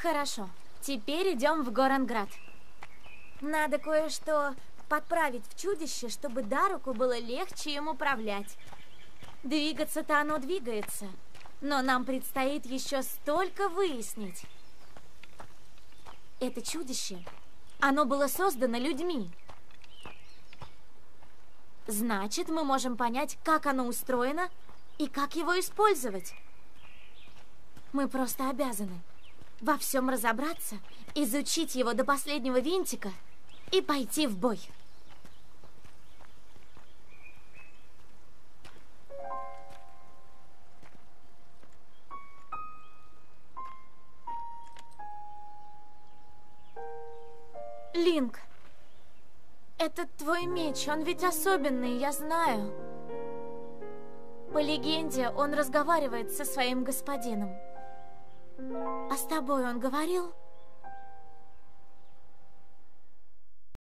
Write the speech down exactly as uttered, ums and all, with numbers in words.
Хорошо, теперь идем в Горанград. Надо кое-что подправить в чудище, чтобы Даруку было легче им управлять. Двигаться-то оно двигается, но нам предстоит еще столько выяснить. Это чудище, оно было создано людьми. Значит, мы можем понять, как оно устроено и как его использовать. Мы просто обязаны во всем разобраться, изучить его до последнего винтика и пойти в бой. Линк, этот твой меч, он ведь особенный, я знаю. По легенде, он разговаривает со своим господином. А с тобой он говорил?